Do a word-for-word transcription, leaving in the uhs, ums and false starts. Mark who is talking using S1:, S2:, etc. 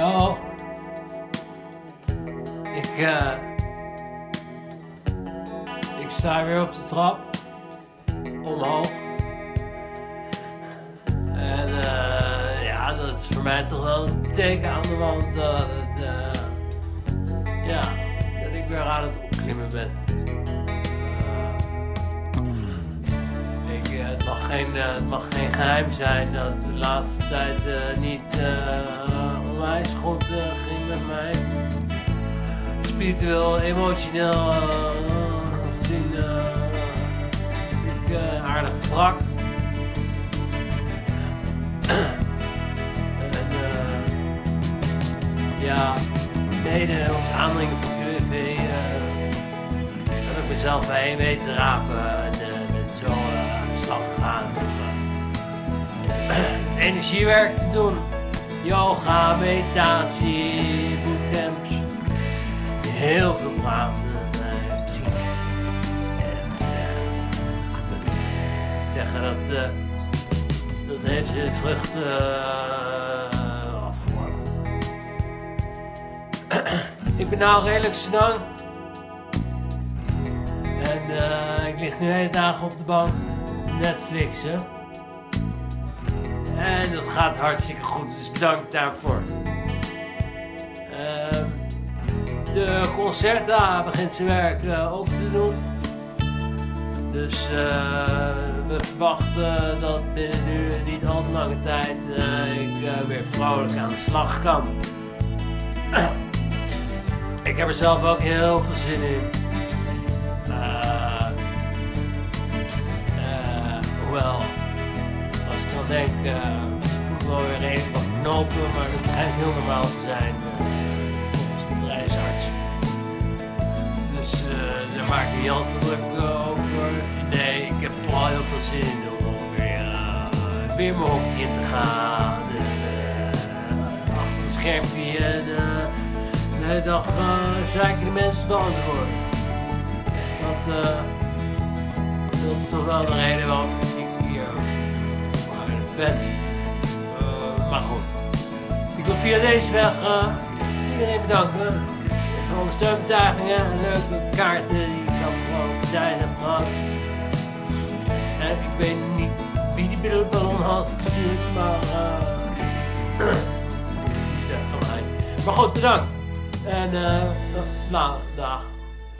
S1: Zo. Ik, uh, ik sta weer op de trap. Omhoog. En uh, ja, dat is voor mij toch wel een teken aan de wand dat het, uh, ja, dat ik weer aan het opklimmen ben. Uh, ik, uh, het, mag geen, uh, het mag geen geheim zijn dat het de laatste tijd uh, niet uh, onwijs goed uh, ging met mij. Spiritueel, emotioneel uh, gezien uh, is ik uh, aardig wrak. En uh, ja, mede op het aandringen van Q V uh, heb ik mezelf bijeen weten rapen en uh, ben zo uh, aan de slag gegaan om uh, het energiewerk te doen. Yoga, meditatie, bootcamps, heel veel praten met uh, muziek. En uh, zeggen dat uh, dat heeft zijn vruchten uh, afgeworpen. Ik ben nou redelijk snel. En uh, ik lig nu de hele dag op de bank te Netflixen. En dat gaat hartstikke goed, dus bedankt daarvoor. Uh, de Concerta begint zijn werk uh, ook te doen. Dus uh, we verwachten dat binnen nu niet al te lange tijd uh, ik uh, weer vrolijk aan de slag kan. Ik heb er zelf ook heel veel zin in. Uh, uh, hoewel, als ik dan denk, uh, voel ik wel weer redelijk wat knopen, maar dat schijnt heel normaal te zijn uh, volgens de bedrijfsarts. Dus uh, daar maak ik niet altijd druk uh, over. Nee, ik heb vooral heel veel zin in om weer, uh, weer mijn hokje in te gaan. En, uh, achter het schermpje en uh, de hele dag uh, zaken de mensen beantwoorden. Dat, uh, dat is toch wel de reden waarom ik hier ben. Uh, maar goed, ik wil via deze weg uh, iedereen bedanken. Voor alle steunbetuigingen en leuke kaarten die ik afgelopen tijd heb gehad. En ik weet niet wie die ballon had gestuurd, maar uh, die is er van mij. Maar goed, bedankt. En uh, nou, dag.